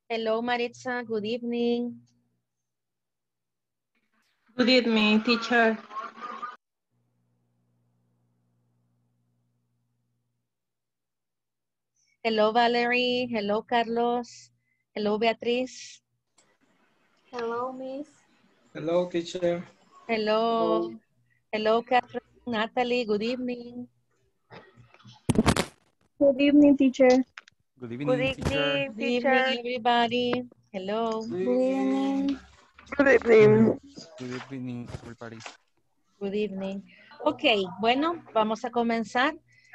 Hello, Maritza. Good evening. Good evening, teacher. Hello, Valerie. Hello, Carlos. Hello, Beatriz. Hello, Miss. Hello, teacher. Hello. Hello, Catherine. Natalie. Good evening. Good evening, teacher. Good Good evening, teacher. evening, Good evening, teacher. everybody. Hello. Good Good evening. evening. Good evening. Good evening, everybody. Good evening. Ok, bueno, vamos a comenzar.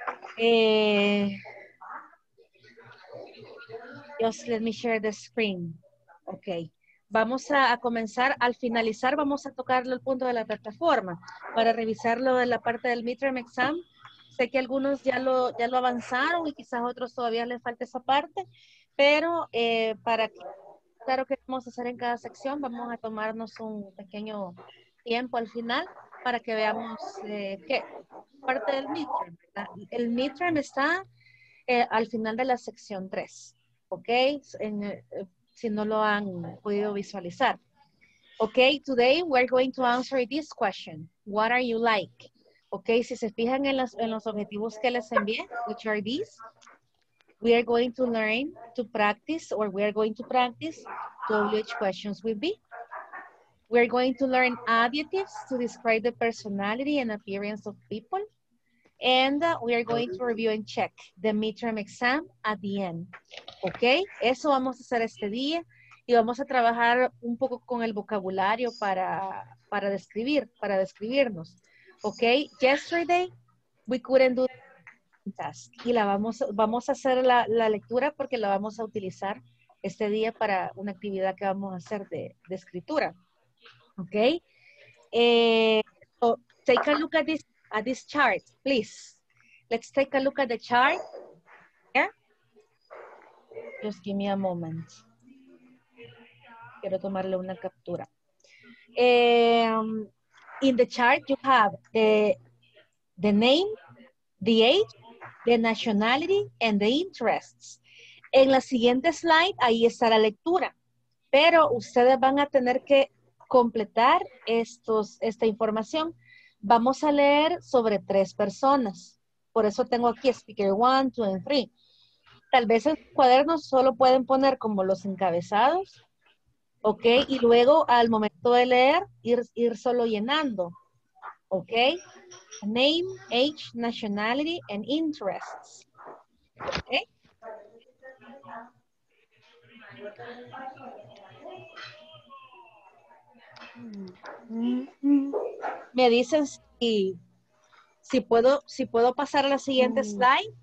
Just let me share the screen. Ok. Vamos a comenzar. Al finalizar vamos a tocar el punto de la plataforma para revisarlo de la parte del midterm exam. Sé que algunos ya lo avanzaron y quizás otros todavía les falta esa parte, pero para que, claro que vamos a hacer en cada sección, vamos a tomarnos un pequeño tiempo al final para que veamos qué parte del midterm, ¿verdad? El midterm está al final de la sección 3, ¿ok? Si no lo han podido visualizar. Okay, today we're going to answer this question. What are you like? Okay, si se fijan en los objetivos que les envié, which are these, we are going to learn to practice, or we are going to practice WH questions with be. We're going to learn adjectives to describe the personality and appearance of people. And we are going to review and check the midterm exam at the end. Ok, eso vamos a hacer este día y vamos a trabajar un poco con el vocabulario para describirnos. Ok, yesterday we couldn't do the task y vamos a hacer la lectura porque la vamos a utilizar este día para una actividad que vamos a hacer de escritura. Ok, so take a look at this chart, please. Let's take a look at the chart. Yeah? Just give me a moment. Quiero tomarle una captura. In the chart, you have the name, the age, the nationality, and the interests. En la siguiente slide, ahí está la lectura. Pero ustedes van a tener que completar esta información. Vamos a leer sobre 3 personas. Por eso tengo aquí speaker 1, 2, and 3. Tal vez en sus cuadernos solo pueden poner como los encabezados, ¿ok? Y luego al momento de leer, ir solo llenando, ¿ok? Name, age, nationality, and interests, ¿ok? Me dicen si puedo pasar a la siguiente slide.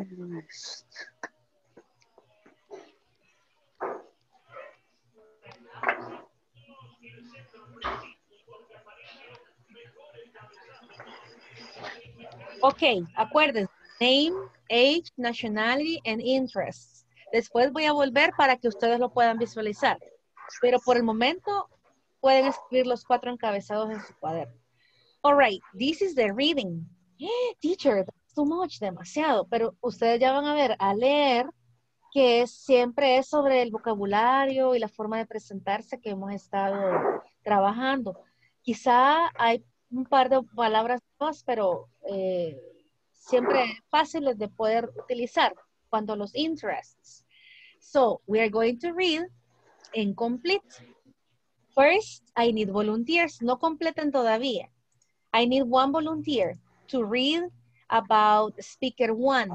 Ok, acuérdense. Name, age, nationality, and interests. Después voy a volver para que ustedes lo puedan visualizar. Pero por el momento pueden escribir los 4 encabezados en su cuaderno. All right, this is the reading. Teacher, that's too much, demasiado. Pero ustedes ya van a ver, a leer, que siempre es sobre el vocabulario y la forma de presentarse que hemos estado trabajando. Quizá hay un par de palabras más, pero siempre fáciles de poder utilizar cuando los interests. So, we are going to read and complete. First, I need volunteers. No completen todavía. I need one volunteer to read about speaker 1.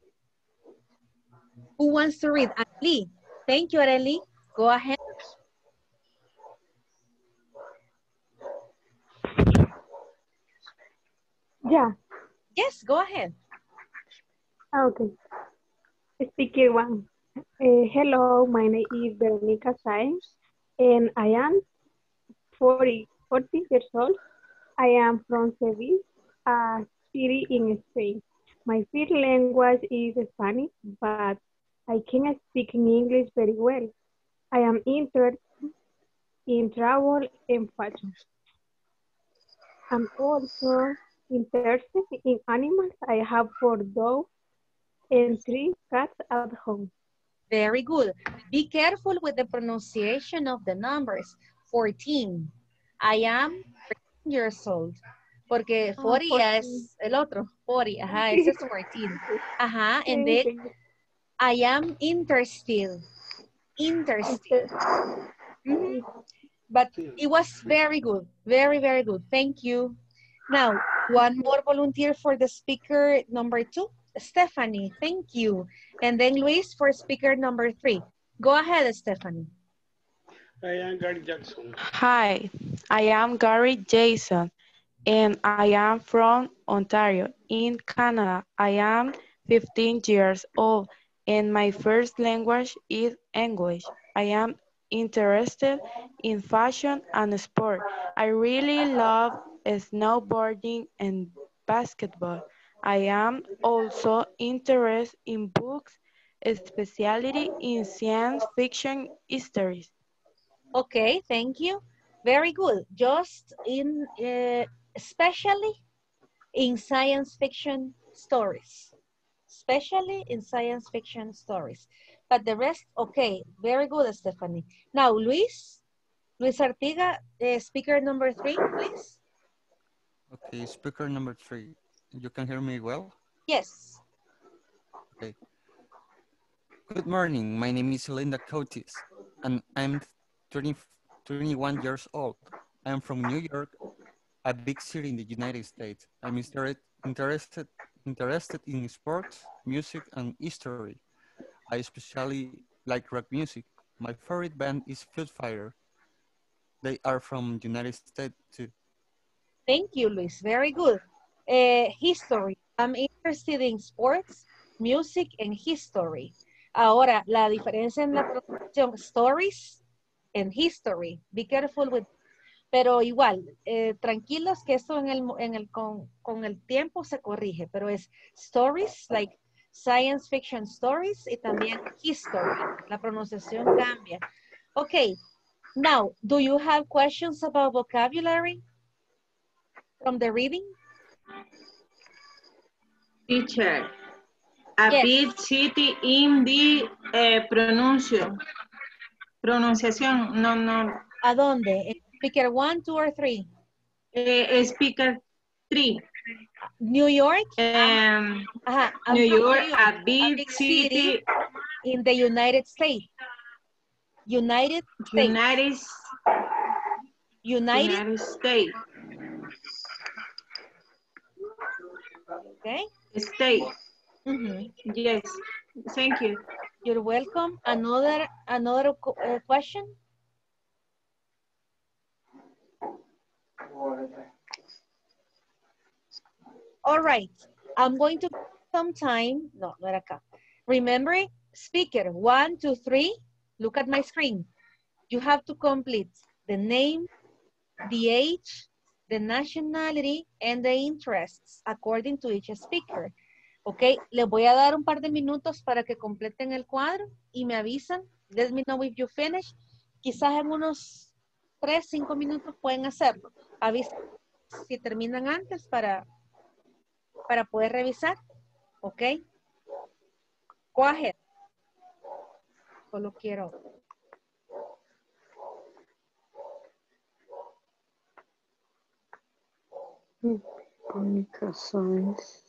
Who wants to read? Arely. Thank you, Arely. Go ahead. Yeah. Yes, go ahead. Okay. Speaker 1. Hello, my name is Veronica Sáenz, and I am 40 years old. I am from Seville, a city in Spain. My first language is Spanish, but I can speak English very well. I am interested in travel and fashion. I'm also interested in animals. I have 4 dogs and 3 cats at home. Very good. Be careful with the pronunciation of the numbers. 14. I am 13 years old. Porque 40 14. es el otro. 40. Ajá, ese es 14. Ajá, and then Okay. I am interested. Interested. Mhm. But it was very good. Very, very good. Thank you. Now, one more volunteer for the speaker number 2. Stephanie, thank you. And then Luis for speaker number 3. Go ahead, Stephanie. I am Gary Jackson. Hi, I am Gary Jason, and I am from Ontario, in Canada. I am 15 years old, and my first language is English. I am interested in fashion and sport. I really love snowboarding and basketball. I am also interested in books, especially in science fiction histories. Okay, thank you. Very good. Just in, especially in science fiction stories. Especially in science fiction stories. But the rest, okay, very good, Stephanie. Now, Luis Artiga, speaker number 3, please. Okay, speaker number 3. You can hear me well? Yes. Okay. Good morning. My name is Linda Cotis, and I'm 21 years old. I'm from New York, a big city in the United States. I'm interested in sports, music, and history. I especially like rock music. My favorite band is Foo Fighters. They are from the United States too. Thank you, Luis. Very good. History. I'm interested in sports, music, and history. Ahora, la diferencia en la pronunciación, stories and history. Be careful with. Pero igual, tranquilos que esto con el tiempo se corrige, pero es stories, like science fiction stories, y también history. La pronunciación cambia. Okay, now, do you have questions about vocabulary from the reading? Teacher, a Yes. big city in the pronunciación, no, ¿A dónde? Speaker 1, 2, or 3? speaker 3. New York? Ajá, I'm New from York, New York, a big city, in the United States. United States. United States. Okay. State. Mm-hmm. Yes. Thank you. You're welcome. Another question? All right. I'm going to some time. No, no era acá. Remember, speaker 1, 2, 3. Look at my screen. You have to complete the name, the age, the nationality, and the interests according to each speaker. Ok, les voy a dar un par de minutos para que completen el cuadro y me avisan. Let me know if you finish. Quizás en unos 3, 5 minutos pueden hacerlo. Avisen si terminan antes para poder revisar. Ok. Go ahead. Solo quiero. Mónica Sáenz.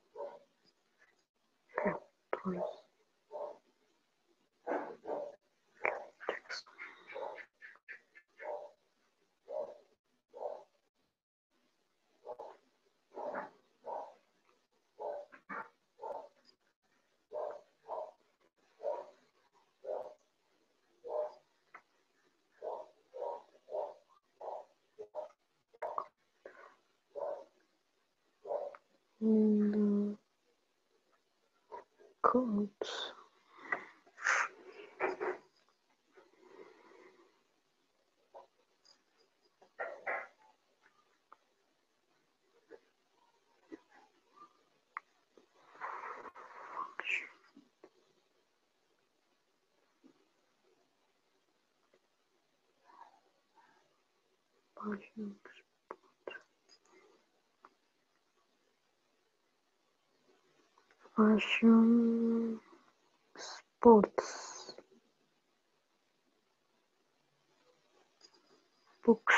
Codes. Fashion, sports. Books.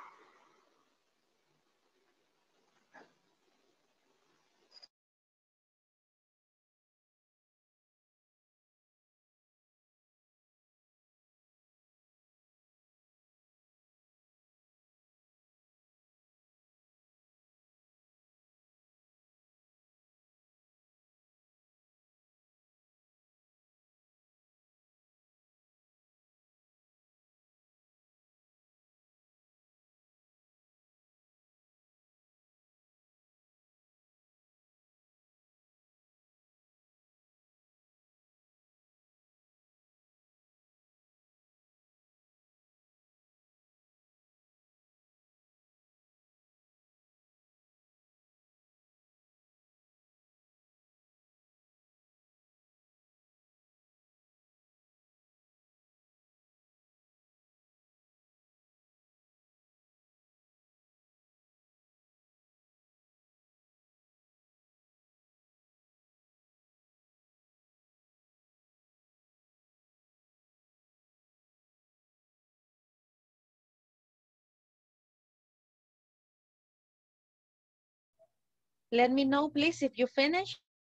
Let me know, please, if you finish.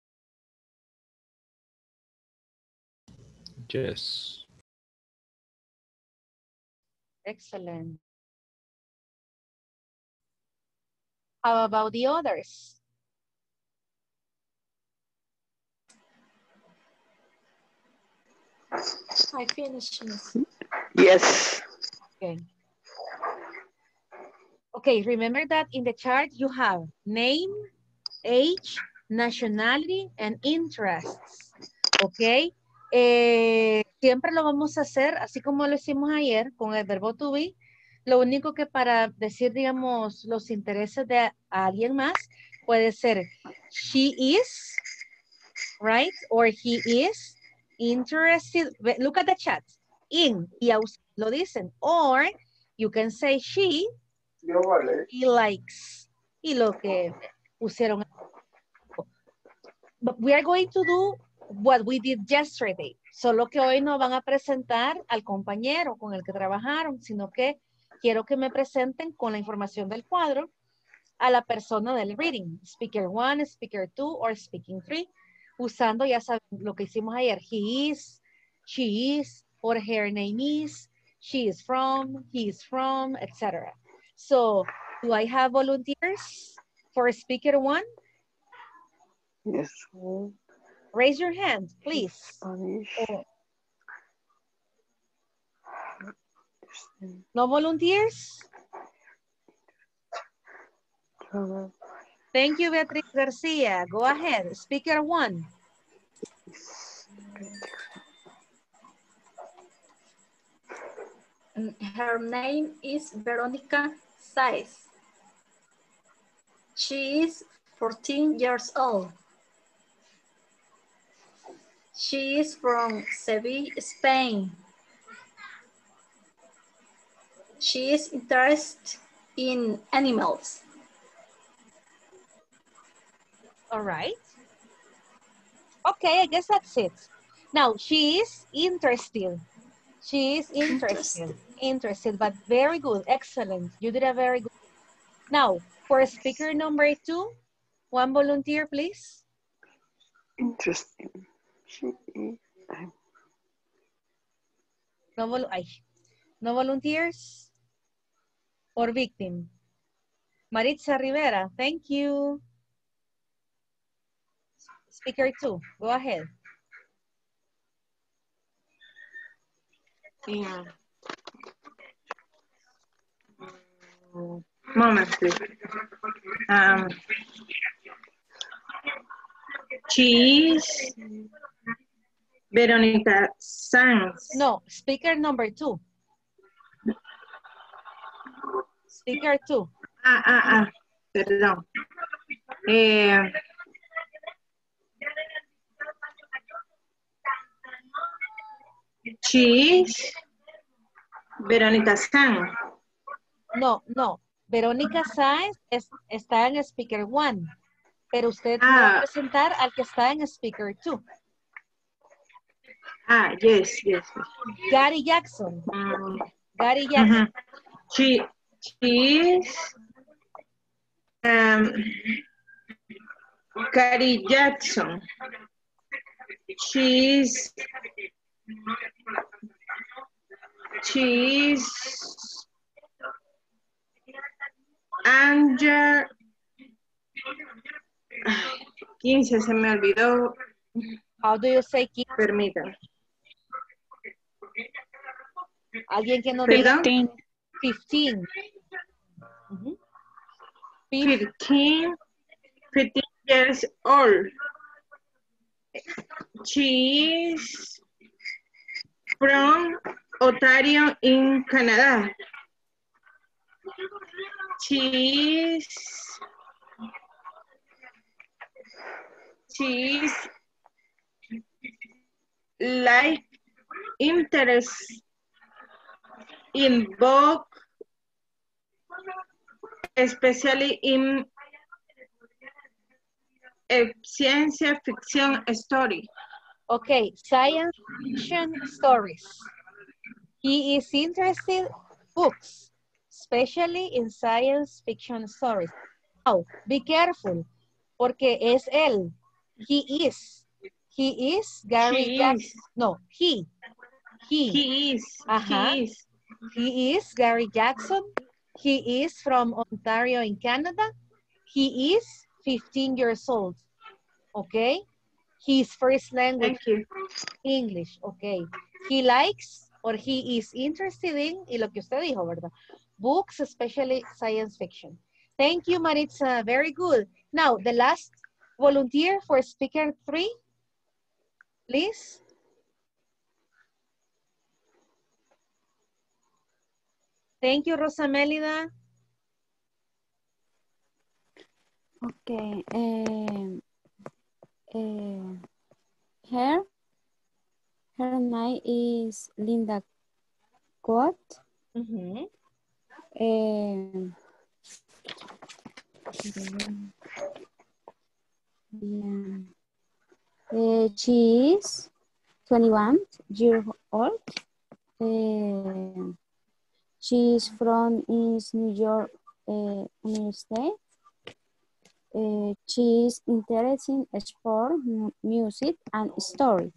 Yes. Excellent. How about the others? I finished, Miss. Yes. Okay. Okay, remember that in the chart you have name, age, nationality, and interests. Ok. Siempre lo vamos a hacer así como lo hicimos ayer con el verbo to be. Lo único que para decir, digamos, los intereses de alguien más puede ser she is, right? Or he is interested. Look at the chat. In, y lo dicen. Or you can say she, he likes. Y lo que pusieron. But we are going to do what we did yesterday. Solo que hoy no van a presentar al compañero con el que trabajaron, sino que quiero que me presenten con la información del cuadro a la persona del reading. Speaker 1, Speaker 2, or Speaking 3. Usando, ya saben, lo que hicimos ayer. He is, she is, or her name is, she is from, he is from, etc. So, do I have volunteers for Speaker 1? Yes. Raise your hand, please. Spanish. No volunteers? Thank you, Beatriz Garcia. Go ahead. Speaker 1. Her name is Veronica Saez. She is 14 years old. She is from Seville, Spain. She is interested in animals. All right. Okay, I guess that's it. Now, she is interested. She is interested. Interested, but very good. Excellent. You did a very good. Now, for speaker number 2, one volunteer, please. Interesting. She is. No volunteers or victim. Maritza Rivera, thank you. Speaker 2, go ahead. Yeah. Moment, please. She is Veronica Sanz. No, speaker number 2. Speaker 2. Perdón. She is Veronica Sanz. No. Verónica Sáenz está en Speaker 1, pero usted va a presentar al que está en Speaker 2. Yes. Gary Jackson. Gary Jackson. She is Gary Jackson. She's Angel. 15 se me olvidó. How do you say kids? Permítame. Alguien que no diga Perdón. 15. Ujú. 15 years old. She is from Ontario in Canada. She is like interest in book, especially in ciencia fiction story. Okay, science fiction stories. He is interested in books, especially in science fiction stories. Now, be careful, porque es él. He is Gary She Jackson. is. No, he. He is. Ajá. He is. He is Gary Jackson. He is from Ontario in Canada. He is 15 years old. Okay. His first language, Thank you. English. Okay. He likes or he is interested in, y lo que usted dijo, ¿verdad? Books, especially science fiction. Thank you, Maritza. Very good. Now, the last volunteer for speaker 3, please. Thank you, Rosa Melida. Okay. Her name is Linda Cott. Mm-hmm. She is 21 years old. She is from East New York, United States. She is interested in sport, music, and story.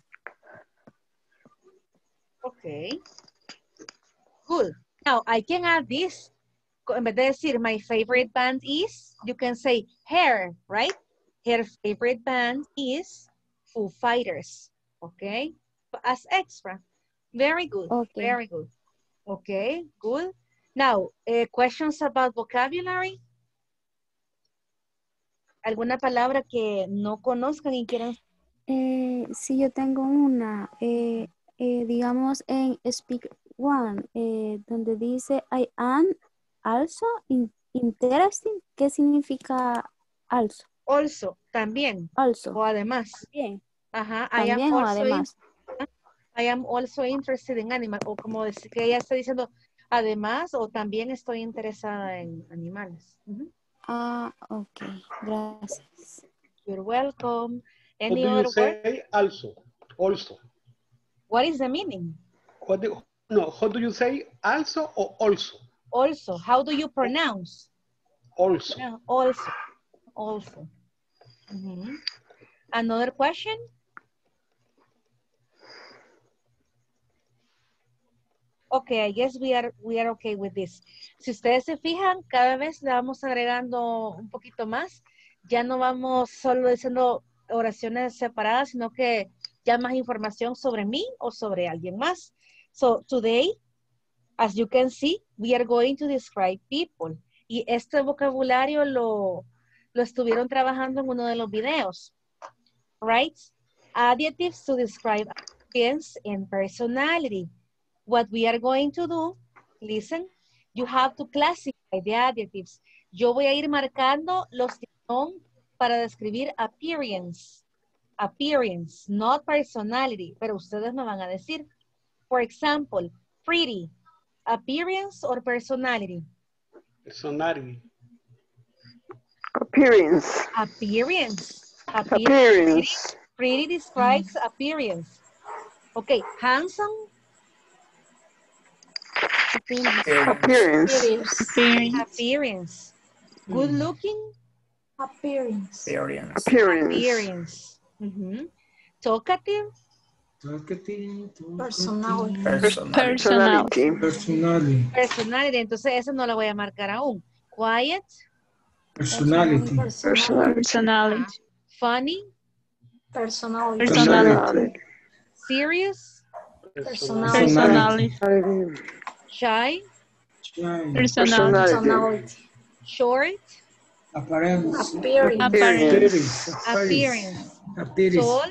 Okay. Good. Now, I can add this. En vez de decir, my favorite band is, you can say her, right? Her favorite band is Foo Fighters. Okay? As extra. Very good. Okay. Very good. Okay, good. Now, questions about vocabulary? ¿Alguna palabra que no conozcan y quieran? Sí, yo tengo una. Digamos en Speak One, donde dice I am also interesting. ¿Qué significa also? Also, también. Also. O además. Bien. Ajá. También o además. I am also interested in animals. O como decir que ella está diciendo además o también estoy interesada en animales. Ah, ok. Gracias. You're welcome. How do Any you other word? say also? Also. What is the meaning? How do you say also or also? Also. How do you pronounce? Also. Yeah, also. Also. Mm-hmm. Another question? Okay, I guess we are okay with this. Si ustedes se fijan, cada vez le vamos agregando un poquito más. Ya no vamos solo diciendo oraciones separadas, sino que ya más información sobre mí o sobre alguien más. So today, as you can see, we are going to describe people. Y este vocabulario lo estuvieron trabajando en uno de los videos. Right? Adjectives to describe appearance and personality. What we are going to do, listen, you have to classify the adjectives. Yo voy a ir marcando los que son para describir appearance. Appearance, not personality, pero ustedes me van a decir. For example, pretty, appearance or personality? Personality. Appearance. Appearance. Appearance. Pretty describes appearance. Okay, handsome. Appearance. Appearance. Good looking. Appearance. Appearance. Talkative. Personality. Personality. Personality. Entonces esa no la voy a marcar aún. Quiet. Personality. Personality. Funny. Personality. Serious. Personality. Shy. Personality. Short. Appearance. Appearance. Appearance. Tall.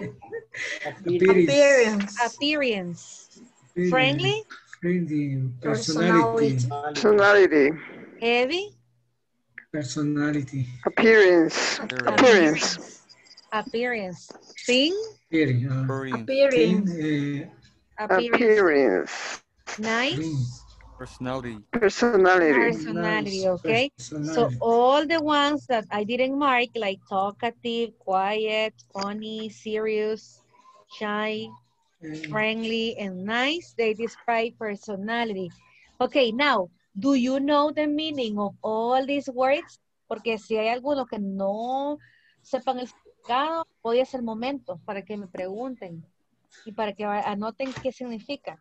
Appearance. Friendly. Personality. Personality. Heavy. Personality. Appearance. Appearance. Thin. Appearance. Appearance. Nice. Personality. Personality, okay? So all the ones that I didn't mark, like talkative, quiet, funny, serious, shy, friendly, and nice, they describe personality. Okay, now, do you know the meaning of all these words? Porque si hay alguno que no sepan el significado, hoy es el momento para que me pregunten y para que anoten qué significa.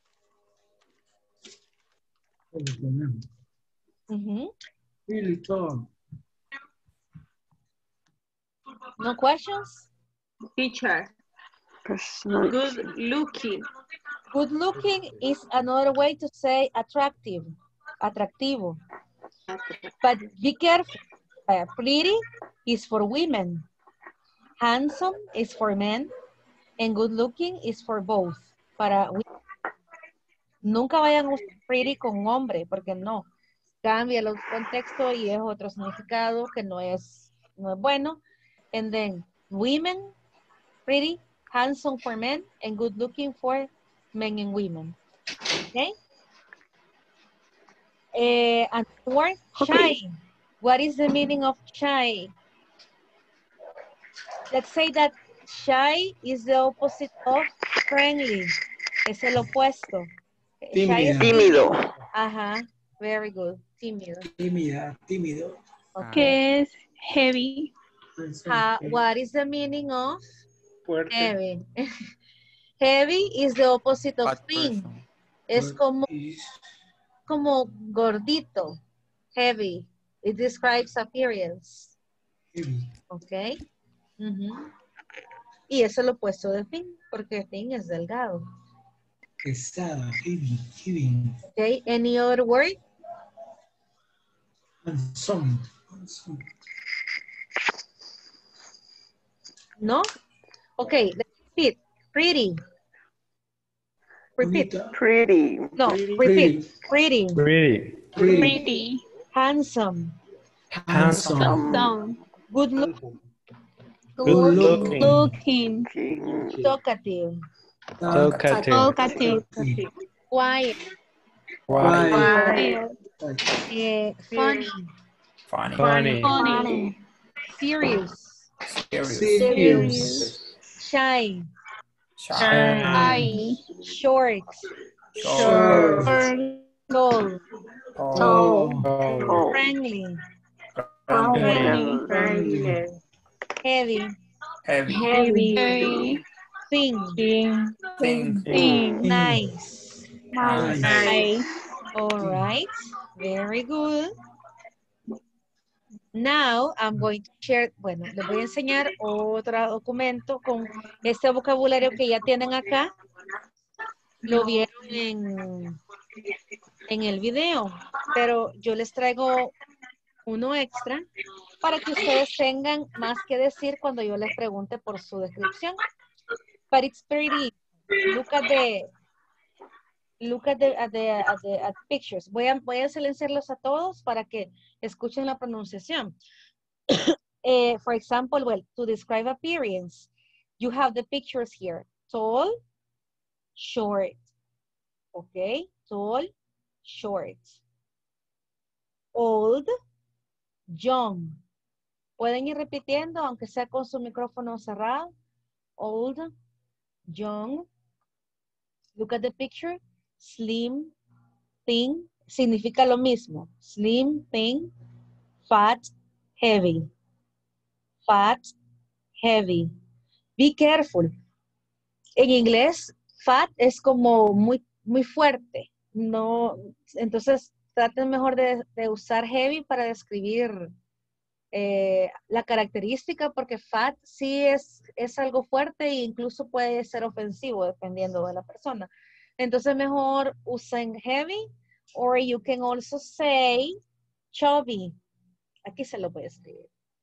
No questions? Teacher. Good looking. Good looking is another way to say attractive. Atractivo. But be careful. Pretty is for women. Handsome is for men. And good looking is for both. Para women. Nunca vayan a usar pretty con hombre, porque no. Cambia el contexto y es otro significado que no es bueno. And then women, pretty, handsome for men, and good looking for men and women. Okay? And word, shy. What is the meaning of shy? Let's say that shy is the opposite of friendly. Es el opuesto. Tímido. Ajá, very good. Tímido. Tímido. Okay. Es heavy. What is the meaning of Fuerte. heavy? Heavy is the opposite of thin. Es como gordito. Heavy. It describes appearance. Okay. Y eso es lo opuesto de thin, porque thin es delgado. Pesada. Heavy. Okay. Any other word? Handsome. No? Okay, let's repeat. Pretty. Repeat. Pretty. No, repeat. Pretty. Pretty. Handsome. Handsome. Good looking. Talkative. Quiet. Funny. Serious. Shy. Short. Tall. Friendly. Heavy. Thin. Nice. All right. Very good. Now, I'm going to share, bueno, les voy a enseñar otro documento con este vocabulario que ya tienen acá. Lo vieron en el video, pero yo les traigo uno extra para que ustedes tengan más que decir cuando yo les pregunte por su descripción. But it's pretty. Look at the pictures. Voy a silenciarlos a todos para que escuchen la pronunciación. For example, well, to describe appearance, you have the pictures here. Tall, short. Okay, tall, short. Old, young. Pueden ir repitiendo, aunque sea con su micrófono cerrado. Old, young. Look at the picture. Slim, thin significa lo mismo. Slim, thin, fat, heavy. Fat, heavy. Be careful. En inglés, fat es como muy fuerte. No, entonces, traten mejor de usar heavy para describir la característica, porque fat sí es algo fuerte e incluso puede ser ofensivo dependiendo de la persona. Entonces, mejor usen heavy, or you can also say chubby. Aquí se lo voy a escribir.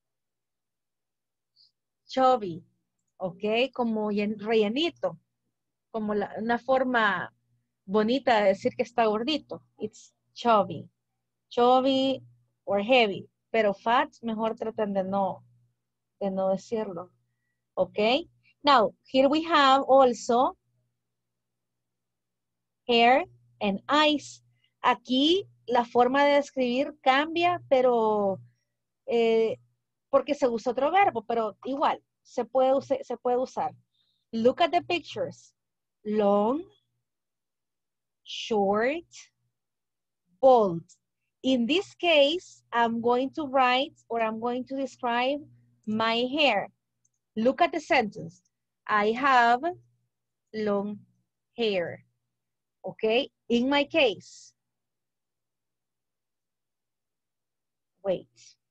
Chubby, ¿ok? Como rellenito, como una forma bonita de decir que está gordito. It's chubby. Chubby or heavy. Pero fat, mejor traten de no decirlo. ¿Ok? Now, here we have also hair and eyes. Aquí la forma de escribir cambia, pero porque se usa otro verbo, pero igual, se puede usar. Look at the pictures. Long, short, bold. In this case, I'm going to write or I'm going to describe my hair. Look at the sentence. I have long hair. Okay, in my case. Wait.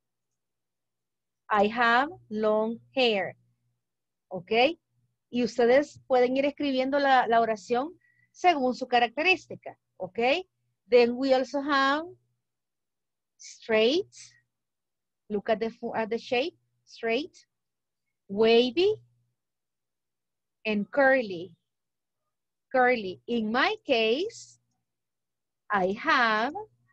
I have long hair. Ok. Y ustedes pueden ir escribiendo la oración según su característica. Ok. Then we also have straight. Look at the shape. Straight. Wavy. And curly. Curly. In my case, I have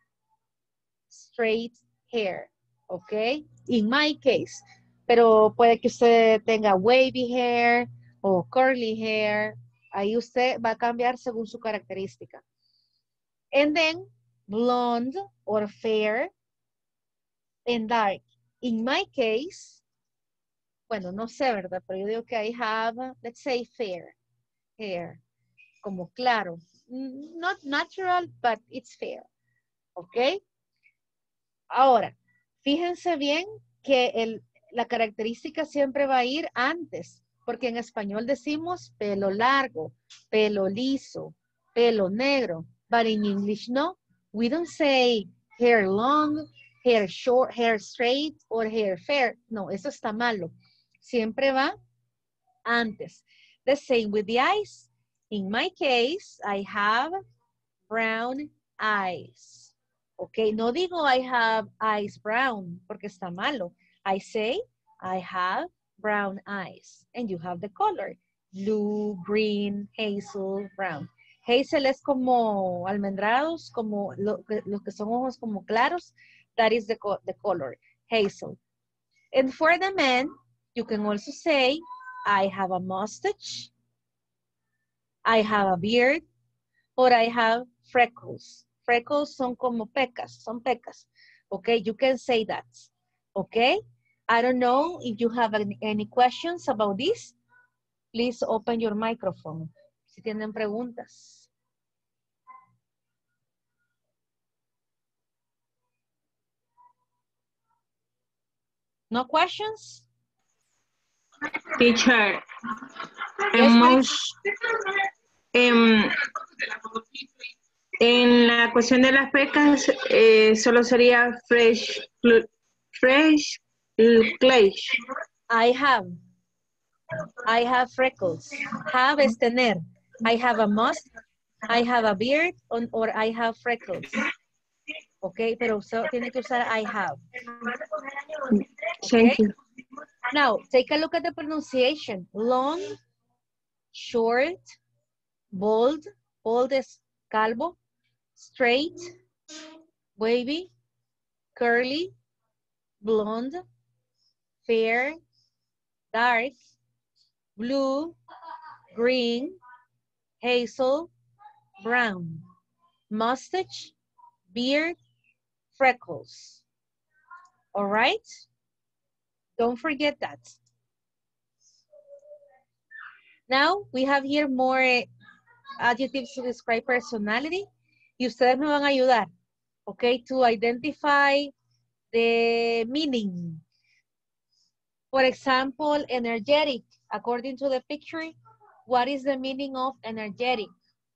straight hair. Ok. In my case. Pero puede que usted tenga wavy hair o curly hair. Ahí usted va a cambiar según su característica. And then blonde or fair and dark. In my case, bueno, no sé, ¿verdad? Pero yo digo que I have, let's say fair hair. Como claro. Not natural, but it's fair. ¿Ok? Ahora, fíjense bien que la característica siempre va a ir antes, porque en español decimos pelo largo, pelo liso, pelo negro, but in English no. We don't say hair long, hair short, hair straight, or hair fair. No, eso está malo. Siempre va antes. The same with the eyes. In my case, I have brown eyes. Ok, no digo I have eyes brown porque está malo. I say I have brown eyes. And you have the color. Blue, green, hazel, brown. Hazel es como almendrados, como los que son ojos como claros. That is the color, hazel. And for the men, you can also say I have a mustache, I have a beard, or I have freckles. Freckles son como pecas, son pecas. Okay, you can say that. Okay, I don't know if you have any questions about this. Please open your microphone. Si tienen preguntas. No questions? Teacher, en la cuestión de las pecas, solo sería fresh clay. I have freckles. Have es tener. I have a mustache, I have a beard, or I have freckles. Ok, pero tiene que usar I have. Thank you. Now, take a look at the pronunciation. Long, short, bold. Bold es calvo. Straight, wavy, curly, blonde, fair, dark, blue, green, hazel, brown, mustache, beard, freckles. All right? Don't forget that. Now, we have here more adjectives to describe personality. Y ustedes me van a ayudar, okay, to identify the meaning. For example, energetic. According to the picture, what is the meaning of energetic?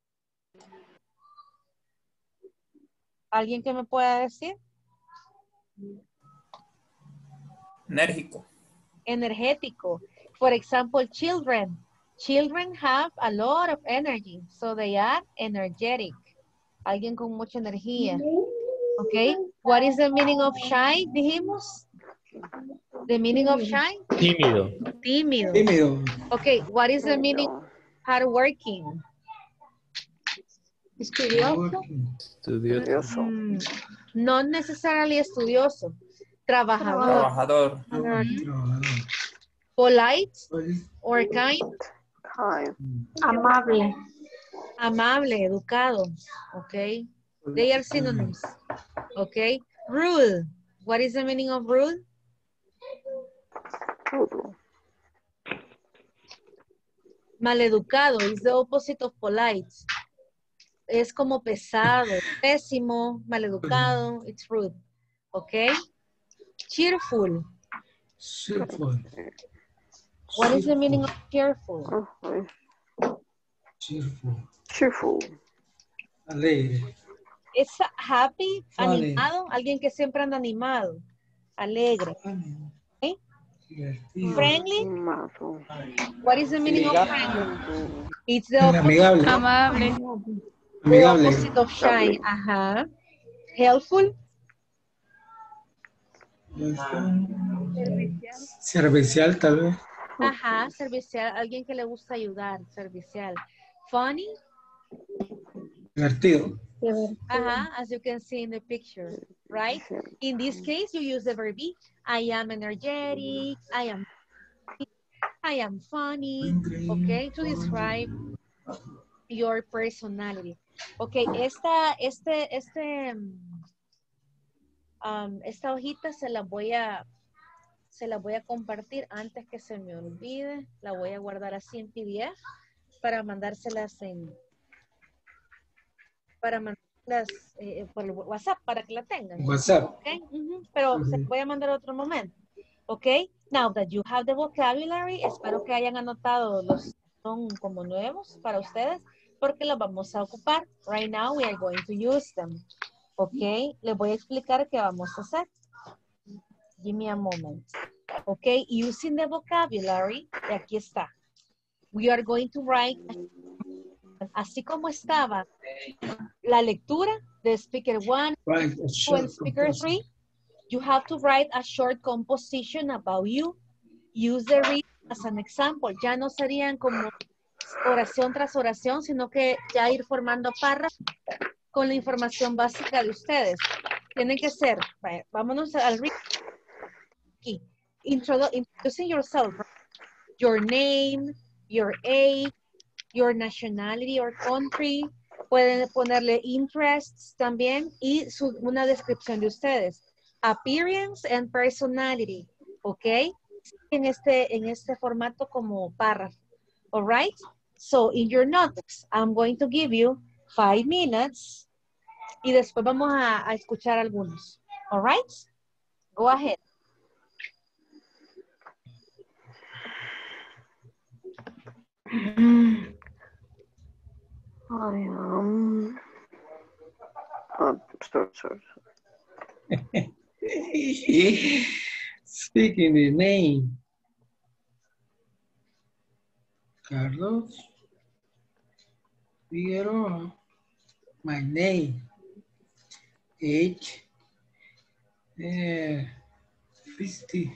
¿Alguien que me pueda decir? Enérgico. Energético. For example, children. Children have a lot of energy, so they are energetic. Alguien con mucha energía. Okay. What is the meaning of shy? Dijimos. The meaning of shy? Tímido. Tímido. Tímido. Okay. What is the meaning of hardworking? Estudioso. Estudioso. No necesariamente estudioso. Trabajador. Trabajador. Polite or kind? Amable. Amable, educado. Okay. They are synonyms. Okay. Rude. What is the meaning of rude? Maleducado is the opposite of polite. Es como pesado, pésimo, maleducado. It's rude. Okay. Cheerful. Cheerful. What is the meaning of cheerful? Cheerful. Alegre. Es happy, Funny. animado, alguien que siempre anda animado, alegre. Okay? Divertido. Friendly. What is the meaning of friendly? It's the Amigable. Amable. the Amigable. opposite of shy. Ajá. Helpful. Servicial, tal vez. Ajá, servicial, alguien que le gusta ayudar, servicial. Funny. Divertido. Ajá, as you can see in the picture, right? In this case, you use the verb be. I am energetic, I am funny, okay, to describe your personality. Okay, esta hojita se la voy a compartir antes que se me olvide. La voy a guardar así en PDF para mandárselas por el WhatsApp para que la tengan. WhatsApp. Okay? Pero se voy a mandar otro momento. Okay? Now that you have the vocabulary, espero que hayan anotado los que son como nuevos para ustedes porque los vamos a ocupar. Right now we are going to use them. Okay? Les voy a explicar qué vamos a hacer. Give me a moment. Okay, using the vocabulary, aquí está. We are going to write, así como estaba la lectura de Speaker 1 and Speaker 3, you have to write a short composition about you. Use the read as an example. Ya no serían como oración tras oración, sino que ya ir formando párrafos con la información básica de ustedes. Tienen que ser, vámonos al read. Aquí. Introducing yourself, your name, your age, your nationality or country. Pueden ponerle interests también y una descripción de ustedes. Appearance and personality, ¿ok? En este formato como párrafo, all right? So, in your notebooks, I'm going to give you 5 minutes y después vamos a escuchar algunos, all right? Go ahead. Sorry. Speaking the name. Carlos Figueroa. My name. Age. 50.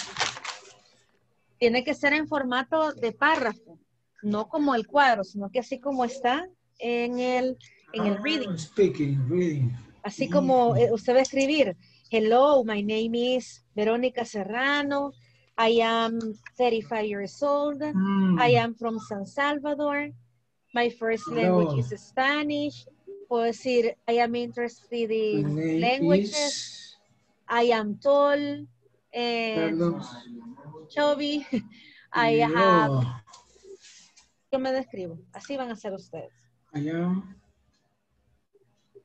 Tiene que ser en formato de párrafo, no como el cuadro, sino que así como está en el reading. Speaking, reading. Así como usted va a escribir, hello, my name is Verónica Serrano, I am 35 years old, I am from San Salvador, my first language is Spanish. Puedo decir, I am interested in languages, I am tall, and chubby, I have... Yo me describo, así van a ser ustedes. I am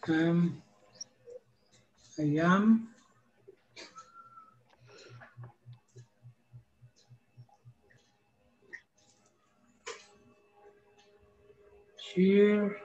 I am cheer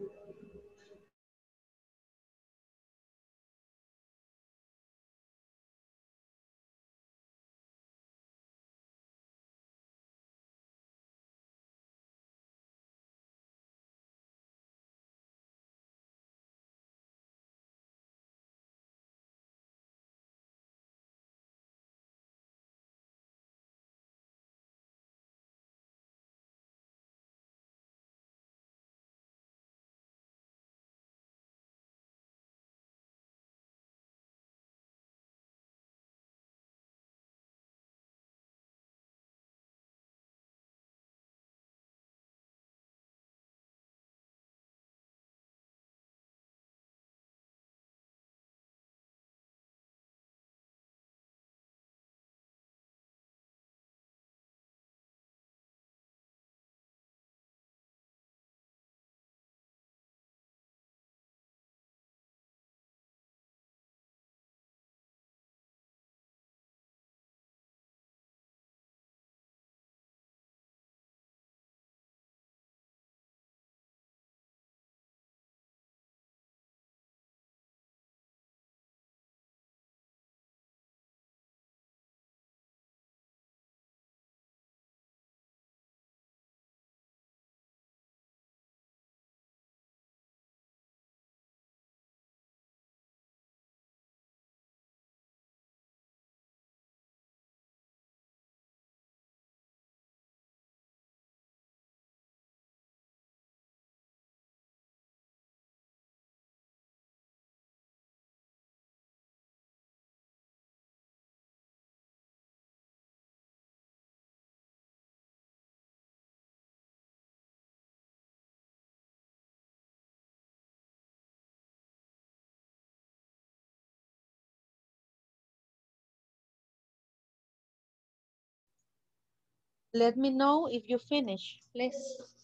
Let me know if you finish, please.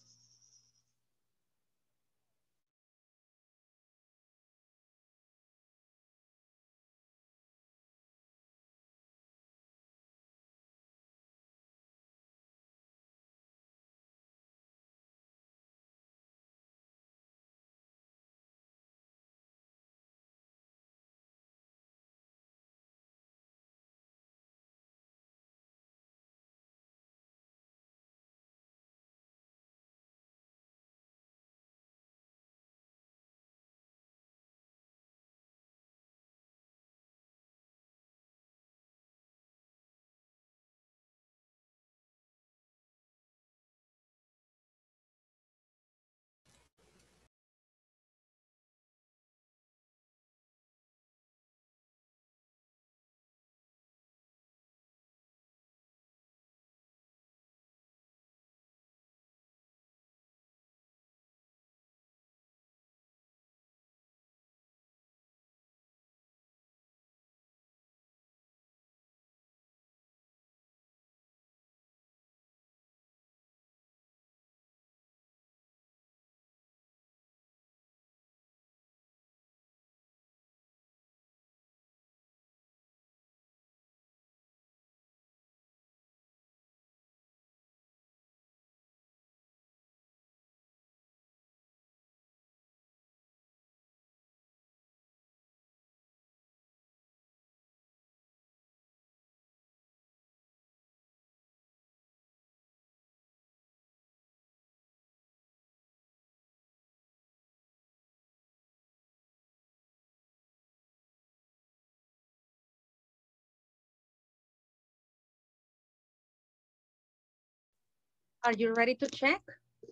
Are you ready to check?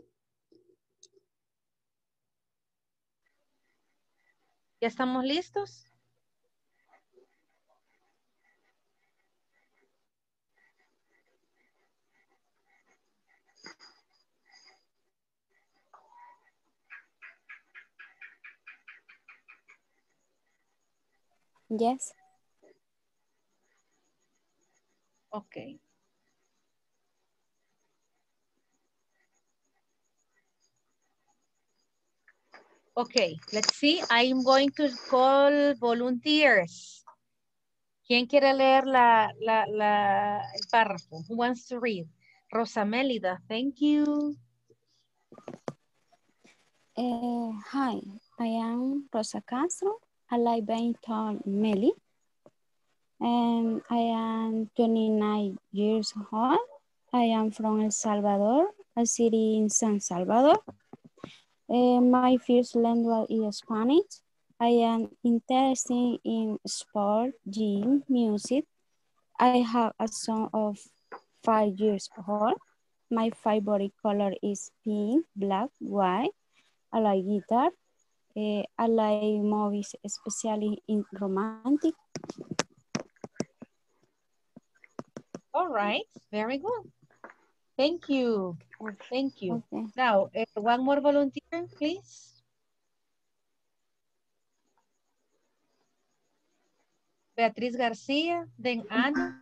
¿Ya estamos listos? Yes. Ok. Okay, let's see. I'm going to call volunteers. ¿Quién quiere leer el párrafo? Who wants to read? Rosa Melida, thank you. Hi, I am Rosa Castro. I live in town Meli, and I am 29 years old. I am from El Salvador, a city in San Salvador. My first language is Spanish. I am interested in sport, gym, music. I have a son of 5 years old. My favorite color is pink, black, white. I like guitar. I like movies, especially in romantic. All right, very good. Thank you. Thank you. Okay. Now, one more volunteer, please. Beatriz Garcia, then Ana.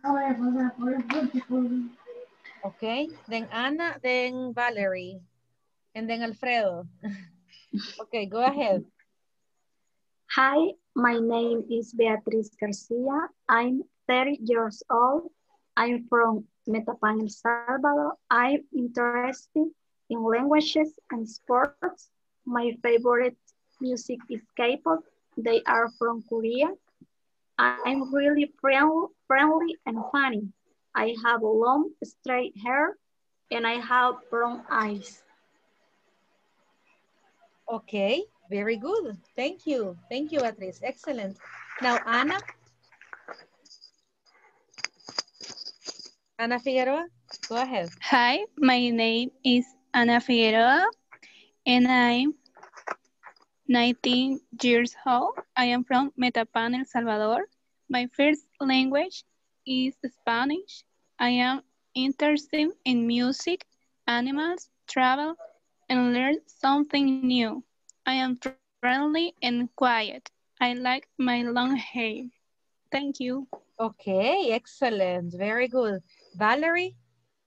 Okay, then Ana, then Valerie, and then Alfredo. Okay, go ahead. Hi, my name is Beatriz Garcia. I'm 30 years old. I'm from Metapan, El Salvador. I'm interested in languages and sports. My favorite music is K-pop. They are from Korea. I'm really friendly and funny. I have long, straight hair, and I have brown eyes. Okay, very good. Thank you. Thank you, Beatriz. Excellent. Now, Ana. Ana Figueroa, go ahead. Hi, my name is Ana Figueroa, and I'm 19 years old. I am from Metapan, El Salvador. My first language is Spanish. I am interested in music, animals, travel, and learn something new. I am friendly and quiet. I like my long hair. Thank you. Okay, excellent. Very good. Valerie?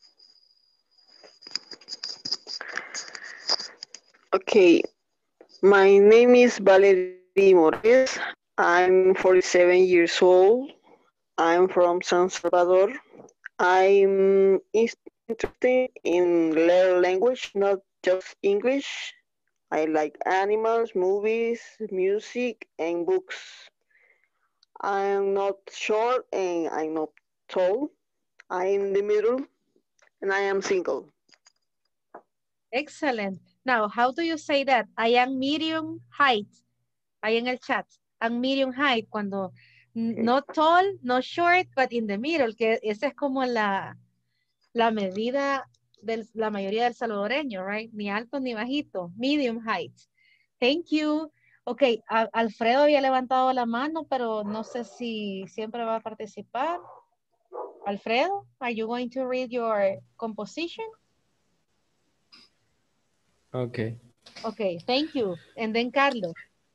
Okay, my name is Valerie Morales. I'm 47 years old. I'm from San Salvador. I'm interested in learn language, not just English. I like animals, movies, music, and books. I'm not short and I'm not tall. I'm in the middle and I am single. Excellent. Now, how do you say that? I am medium height. Ahí en el chat. I'm medium height. Cuando no tall, no short, but in the middle. Que esa es como la medida de la mayoría del salvadoreño, right? Ni alto ni bajito. Medium height. Thank you. Ok, Alfredo había levantado la mano, pero no sé si siempre va a participar. Alfredo, are you going to read your composition? Okay. Okay, thank you. And then Carlos.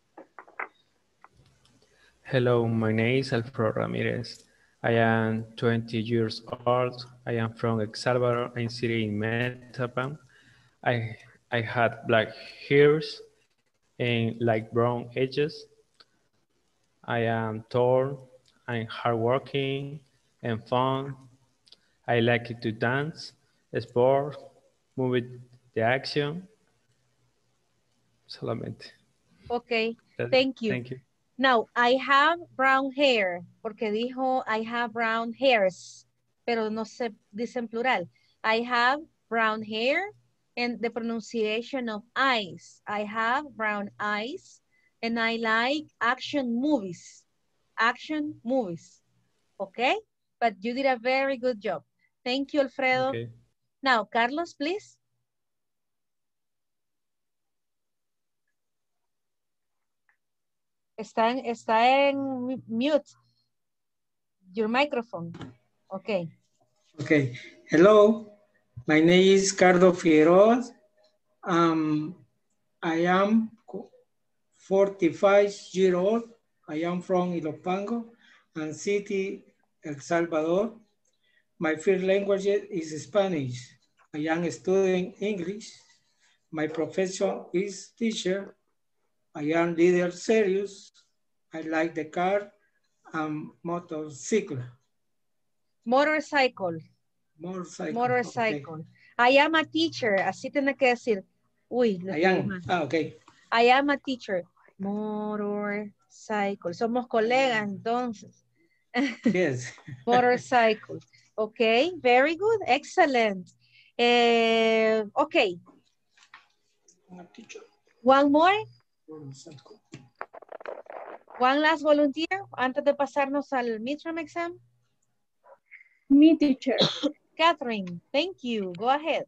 Hello, my name is Alfredo Ramirez. I am 20 years old. I am from El Salvador. I'm sitting in Metapan. I had black hairs and light brown edges. I am tall, I'm hardworking and fun. I like to dance, sport, movie, the action. Solamente. Okay, thank you. Thank you. Now, I have brown hair, porque dijo I have brown hairs, pero no se dice en plural. I have brown hair and the pronunciation of eyes. I have brown eyes and I like action movies. Action movies. Okay? But you did a very good job. Thank you, Alfredo. Okay. Now, Carlos, please. Está en mute. Your microphone. Okay. Okay. Hello. My name is Cardo Figueroa. I am 45 years old. I am from Ilopango and city El Salvador. My first language is Spanish. I am studying English. My profession is teacher. I am little serious. I like the car and motorcycle. Motorcycle. Motorcycle. Motorcycle. Okay. I am a teacher. Así tiene que decir. Uy. I am. Okay. I am a teacher. Motorcycle. Somos colegas entonces. Yes. Motorcycle. Okay. Very good. Excellent. Okay. One more. One last volunteer antes de pasarnos al midterm exam. Me, teacher. Catherine, thank you. Go ahead.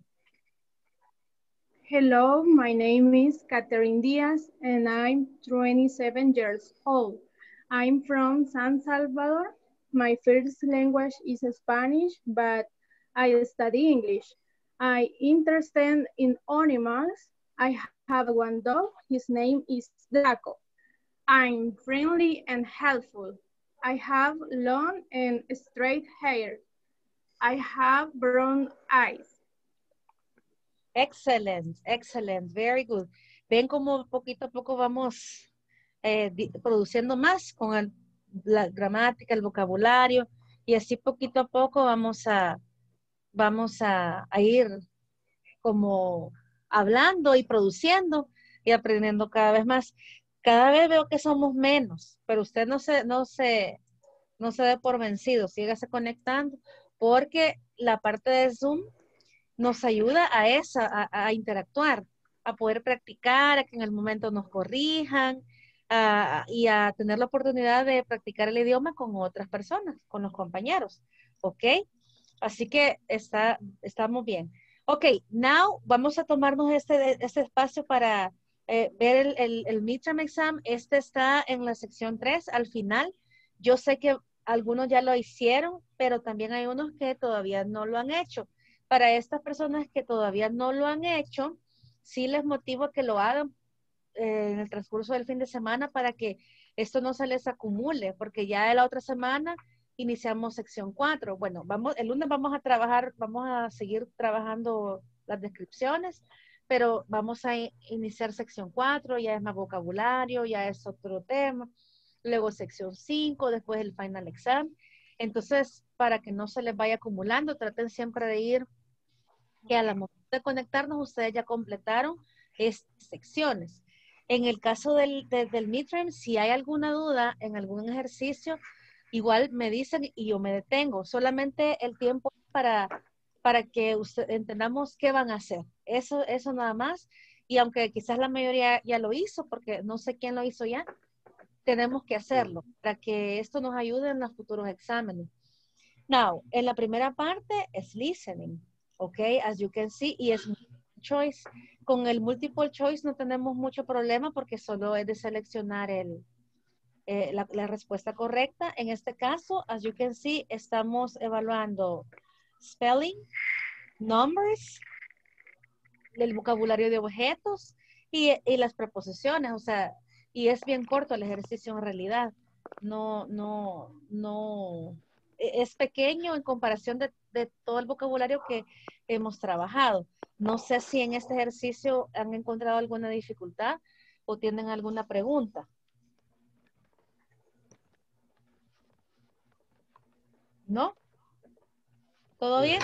Hello, my name is Catherine Diaz and I'm 27 years old. I'm from San Salvador. My first language is Spanish, but I study English. I'm interested in animals. I have one dog. His name is Draco. I'm friendly and helpful. I have long and straight hair. I have brown eyes. Excellent, excellent, very good. Ven como poquito a poco vamos produciendo más con la gramática, el vocabulario, y así poquito a poco vamos a ir como hablando y produciendo y aprendiendo cada vez más. Cada vez veo que somos menos, pero usted no se dé por vencido, sígase conectando, porque la parte de Zoom nos ayuda a interactuar, a poder practicar, a que en el momento nos corrijan, y a tener la oportunidad de practicar el idioma con otras personas, con los compañeros, ¿ok? Así que estamos bien. Ok, now vamos a tomarnos este espacio para ver el midterm exam. Este está en la sección 3, al final. Yo sé que algunos ya lo hicieron, pero también hay unos que todavía no lo han hecho. Para estas personas que todavía no lo han hecho, sí les motivo a que lo hagan en el transcurso del fin de semana para que esto no se les acumule, porque ya de la otra semana iniciamos sección 4. Bueno, el lunes vamos a seguir trabajando las descripciones, pero vamos a iniciar sección 4, ya es más vocabulario, ya es otro tema. Luego sección 5, después el final exam. Entonces, para que no se les vaya acumulando, traten siempre de ir que a la momento de conectarnos ustedes ya completaron estas secciones. En el caso del midterm, si hay alguna duda en algún ejercicio, igual me dicen y yo me detengo. Solamente el tiempo para que entendamos qué van a hacer. Eso nada más. Y aunque quizás la mayoría ya lo hizo, porque no sé quién lo hizo ya, tenemos que hacerlo para que esto nos ayude en los futuros exámenes. Now, en la primera parte es listening, ¿ok? As you can see, y es multiple choice. Con el multiple choice no tenemos mucho problema porque solo es de seleccionar la respuesta correcta. En este caso, as you can see, estamos evaluando spelling, numbers, el vocabulario de objetos y las preposiciones, o sea, y es bien corto el ejercicio en realidad. No, es pequeño en comparación de todo el vocabulario que hemos trabajado. No sé si en este ejercicio han encontrado alguna dificultad o tienen alguna pregunta. ¿No? ¿Todo bien?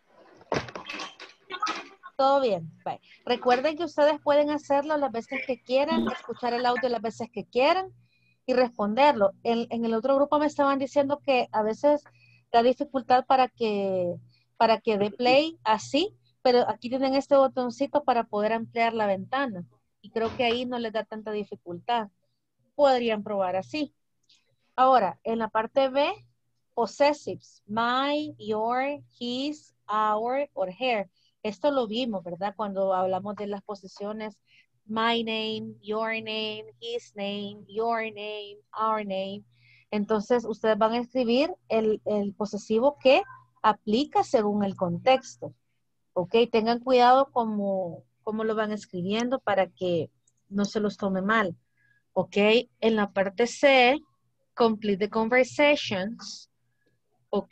Todo bien. Bye. Recuerden que ustedes pueden hacerlo las veces que quieran, escuchar el audio las veces que quieran y responderlo. En el otro grupo me estaban diciendo que a veces da dificultad para que dé play así, pero aquí tienen este botoncito para poder ampliar la ventana y creo que ahí no les da tanta dificultad. Podrían probar así. Ahora, en la parte B, possessives, my, your, his, our, or her. Esto lo vimos, ¿verdad? Cuando hablamos de las posesiones, my name, your name, his name, your name, our name. Entonces, ustedes van a escribir el posesivo que aplica según el contexto. ¿Ok? Tengan cuidado cómo lo van escribiendo para que no se los tome mal. ¿Ok? En la parte C, complete the conversations. ¿Ok?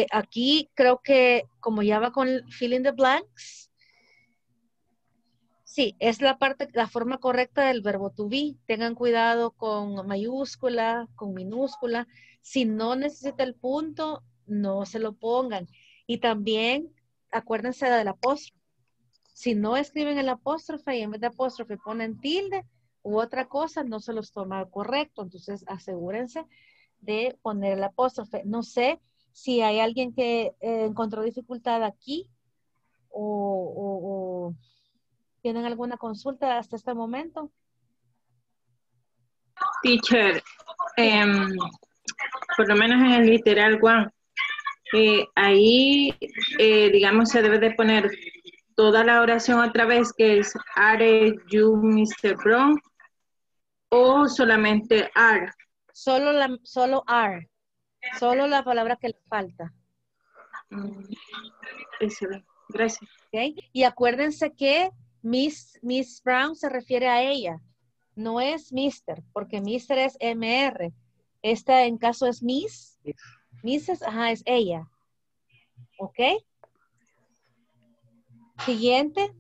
Aquí creo que como ya va con fill in the blanks, Sí, es la forma correcta del verbo to be. Tengan cuidado con mayúscula, con minúscula. Si no necesita el punto, no se lo pongan. Y también acuérdense del apóstrofe. Si no escriben el apóstrofe y en vez de apóstrofe ponen tilde u otra cosa, no se los toma correcto. Entonces asegúrense de poner el apóstrofe. No sé si hay alguien que encontró dificultad aquí o tienen alguna consulta hasta este momento. Teacher, por lo menos en el literal one, ahí, digamos, se debe de poner toda la oración otra vez, que es are you Mr. Brown, o solamente are. Solo are. Solo la palabra que le falta. Gracias. Okay. Y acuérdense que Miss Brown se refiere a ella. No es Mr. Porque Mr. es MR. Esta en caso es Miss. Mrs. Ajá, es ella. ¿Ok? Siguiente.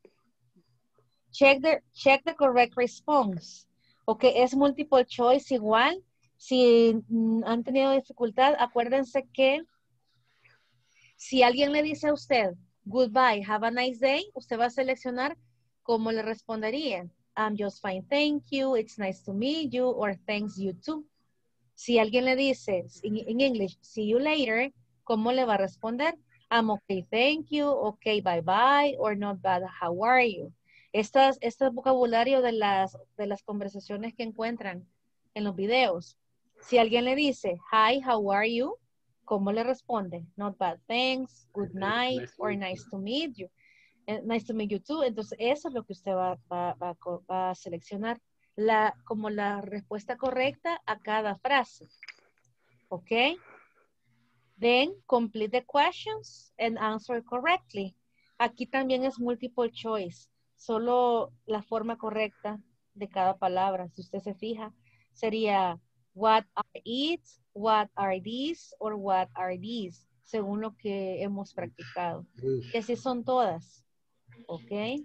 Check the correct response. Ok, es multiple choice igual. Si han tenido dificultad, acuérdense que si alguien le dice a usted, goodbye, have a nice day, usted va a seleccionar cómo le respondería. I'm just fine, thank you, it's nice to meet you, or thanks you too. Si alguien le dice, en English, see you later, ¿cómo le va a responder? I'm okay, thank you, okay, bye bye, or not bad, how are you? Este es vocabulario de las conversaciones que encuentran en los videos. Si alguien le dice, hi, how are you? ¿Cómo le responde? Not bad, thanks, good night, or nice to meet you. Nice to meet you too. Entonces, eso es lo que usted va a seleccionar como la respuesta correcta a cada frase. ¿Ok? Then, complete the questions and answer correctly. Aquí también es multiple choice. Solo la forma correcta de cada palabra. Si usted se fija, sería what are it, what are these, or what are these, según lo que hemos practicado. Y así son todas. ¿Ok?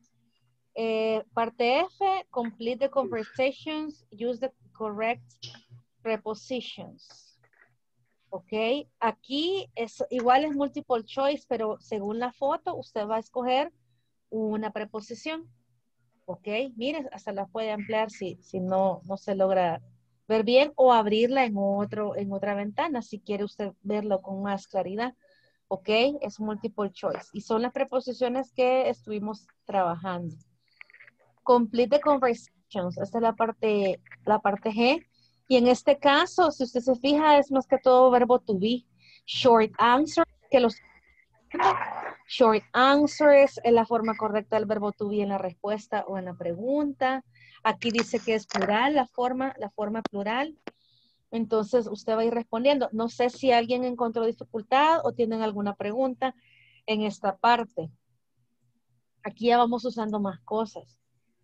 Parte F, complete the conversations, use the correct prepositions. ¿Ok? Aquí igual es multiple choice, pero según la foto, usted va a escoger una preposición. ¿Ok? Mire, hasta la puede ampliar si no se logra ver bien o abrirla en otra ventana si quiere usted verlo con más claridad. ¿Ok? Es multiple choice. Y son las preposiciones que estuvimos trabajando. Complete the conversations. Esta es la parte G. Y en este caso, si usted se fija, es más que todo verbo to be. Short answers, short answers es la forma correcta del verbo to be en la respuesta o en la pregunta. Aquí dice que es plural, la forma plural. Entonces, usted va a ir respondiendo. No sé si alguien encontró dificultad o tienen alguna pregunta en esta parte. Aquí ya vamos usando más cosas.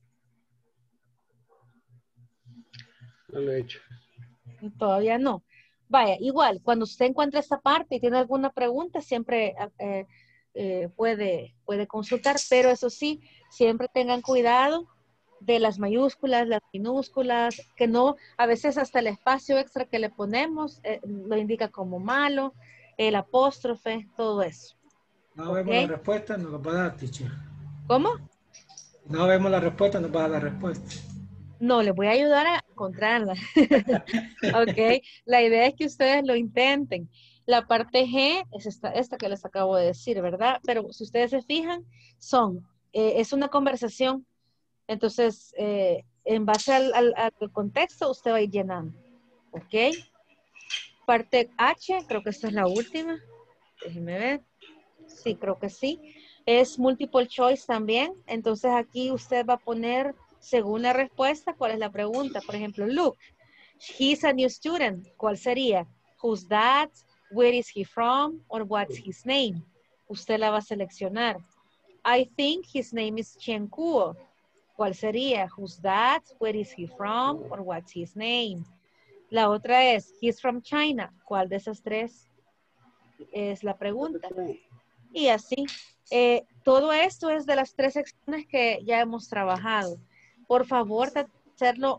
No lo he hecho. Todavía no. Vaya, igual, cuando usted encuentre esta parte y tiene alguna pregunta, siempre puede consultar, pero eso sí, siempre tengan cuidado de las mayúsculas, las minúsculas, que no, a veces hasta el espacio extra que le ponemos lo indica como malo, el apóstrofe, todo eso. No vemos la respuesta, nos lo va a dar, teacher. ¿Cómo? No vemos la respuesta, nos va a dar la respuesta. No, les voy a ayudar a encontrarla. Ok, la idea es que ustedes lo intenten. La parte G es esta que les acabo de decir, ¿verdad? Pero si ustedes se fijan, es una conversación. Entonces, en base al contexto, usted va a ir llenando. ¿Ok? Parte H, creo que esta es la última. Déjenme ver. Sí, creo que sí. Es multiple choice también. Entonces, aquí usted va a poner, según la respuesta, cuál es la pregunta. Por ejemplo, look, he's a new student. ¿Cuál sería? Who's that? Where is he from? Or what's his name? Usted la va a seleccionar. I think his name is Chen Kuo. ¿Cuál sería? Who's that? Where is he from? Or what's his name? La otra es, he's from China. ¿Cuál de esas tres es la pregunta? Y así. Todo esto es de las 3 secciones que ya hemos trabajado. Por favor, hacerlo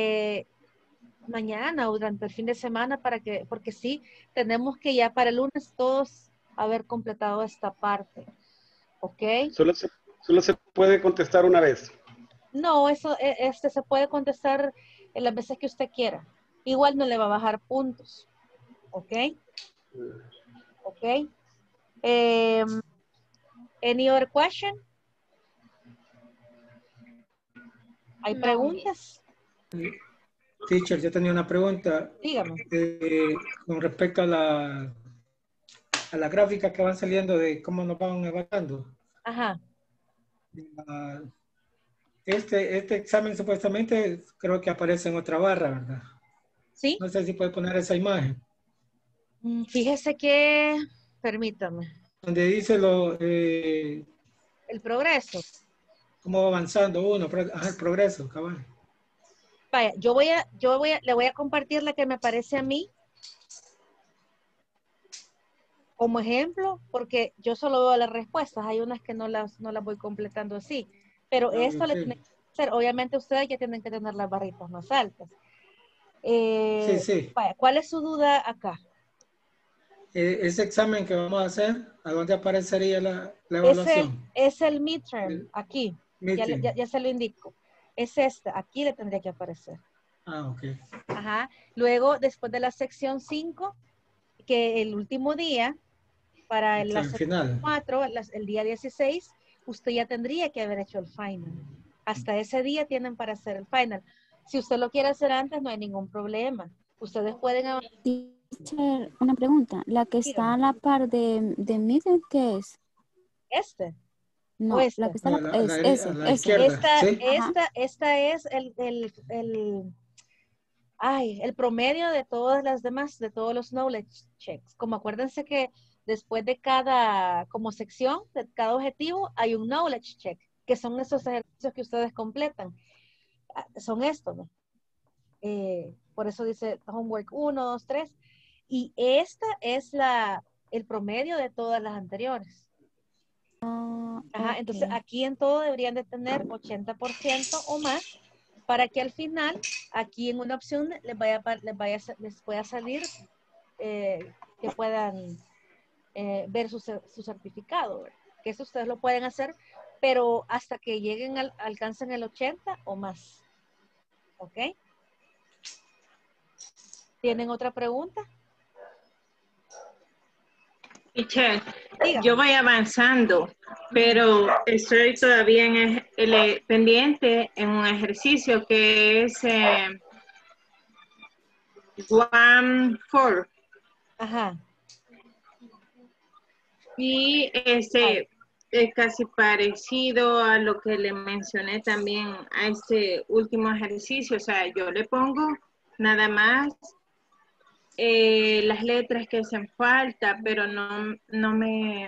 mañana o durante el fin de semana porque sí, tenemos que ya para el lunes todos haber completado esta parte. ¿Ok? Solo se puede contestar una vez. No, eso se puede contestar en las veces que usted quiera. Igual no le va a bajar puntos. ¿Ok? ¿Ok? Any other question? ¿Hay preguntas? Teacher, yo tenía una pregunta. Dígame. Con respecto a la gráfica que van saliendo de cómo nos van evaluando. Ajá. Este examen supuestamente creo que aparece en otra barra, ¿verdad? Sí. No sé si puede poner esa imagen. Fíjese que, permítame. Donde dice el progreso. Cómo va avanzando uno, el progreso, cabal. Vaya, le voy a compartir la que me parece a mí como ejemplo, porque yo solo veo las respuestas. Hay unas que no las voy completando así. Pero esto le tiene que hacer. Obviamente ustedes ya tienen que tener las barritas más altas. Sí. Vaya, ¿cuál es su duda acá? Ese examen que vamos a hacer, ¿a dónde aparecería la evaluación? Es el midterm, aquí. Midterm. Ya se lo indico. Es esta, aquí le tendría que aparecer. Ah, ok. Ajá. Luego, después de la sección 5, que el último día, para la sección 4, el día 16, usted ya tendría que haber hecho el final. Hasta ese día tienen para hacer el final. Si usted lo quiere hacer antes, no hay ningún problema. Ustedes pueden avanzar. Teacher, una pregunta. ¿La que está a la par de middle, qué es? Este. No, esta. la que está a la izquierda. Esta es el promedio de todas las demás, de todos los knowledge checks. Como acuérdense que después de cada, como sección, de cada objetivo, hay un knowledge check, que son esos ejercicios que ustedes completan. Son estos, ¿no? Por eso dice homework 1, 2, 3. Y esta es el promedio de todas las anteriores. Ajá, entonces aquí en todo deberían de tener 80% o más para que al final, aquí en una opción les pueda salir que puedan ver su certificado, ¿verdad? Que eso ustedes lo pueden hacer, pero hasta que lleguen, alcancen el 80 o más. ¿Ok? ¿Tienen otra pregunta? Teacher, yo voy avanzando, pero estoy todavía en el pendiente en un ejercicio que es 1-4. Ajá. Y es casi parecido a lo que le mencioné también a este último ejercicio. O sea, yo le pongo nada más las letras que hacen falta, pero no me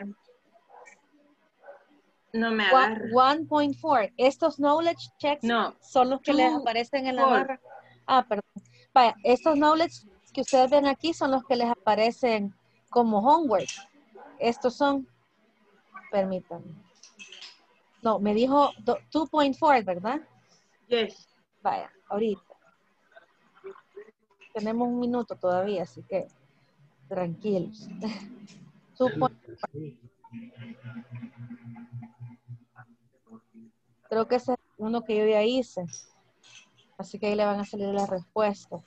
agarra. 1.4. Estos knowledge checks son los que les aparecen en la barra. Ah, perdón. Vaya, estos knowledge que ustedes ven aquí son los que les aparecen como homework. Estos son, permítanme. No, me dijo 2.4, ¿verdad? Yes. Vaya, ahorita. Tenemos un minuto todavía, así que tranquilos. 2.4. Creo que ese es uno que yo ya hice. Así que ahí le van a salir las respuestas.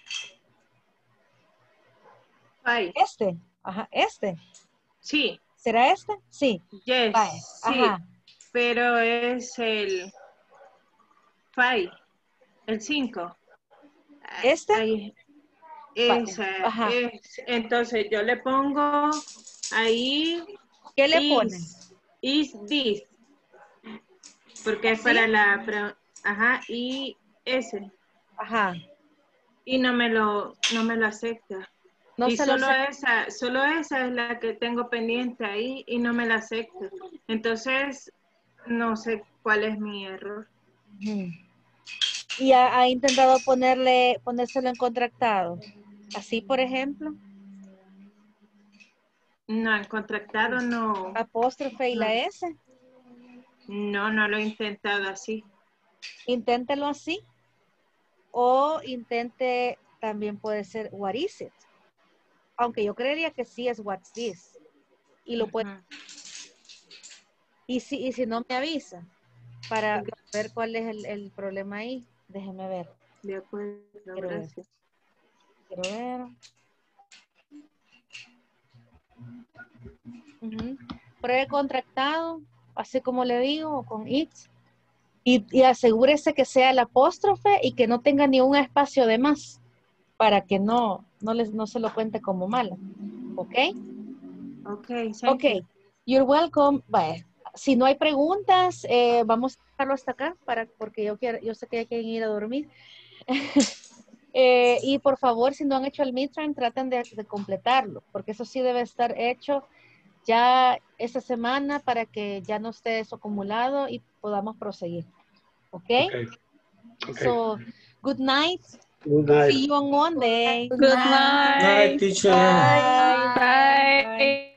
Este. Ajá, este. Sí. ¿Será este? Sí. Yes. Vale. Sí. Ajá. Pero es el 5. El 5. ¿Este? Ahí. Esa. Vale. Entonces yo le pongo ahí. ¿Qué le pones? Is this. Porque es para la... Ajá. Y ese. Ajá. Y no me lo acepta. No y se solo lo esa es la que tengo pendiente ahí y no me la acepta. Entonces, no sé cuál es mi error. ¿Y ha intentado ponérselo en contractado? Así, por ejemplo. No, el contractado no. Apóstrofe y la No. S. No, no lo he intentado así. Inténtelo así. O intente, también puede ser, what is it? Aunque yo creería que sí es what's this. Y lo puede. Y si no me avisa, para ver cuál es el problema ahí, déjeme ver. De acuerdo, Quiero ver. gracias. Quiero ver. Pruebe contractado, así como le digo, con it. Y asegúrese que sea el apóstrofe y que no tenga ni un espacio de más, para que no se lo cuente como malo. ¿Ok? Ok, Ok, you're welcome. Bueno, si no hay preguntas, vamos a dejarlo hasta acá, porque yo sé que hay que ir a dormir. Y por favor, si no han hecho el midterm, traten de completarlo, porque eso sí debe estar hecho ya esta semana para que ya no esté eso acumulado y podamos proseguir. ¿Ok? Okay. So, good night. Good night. See you on Monday. Good night. Night, teacher. Bye. Bye.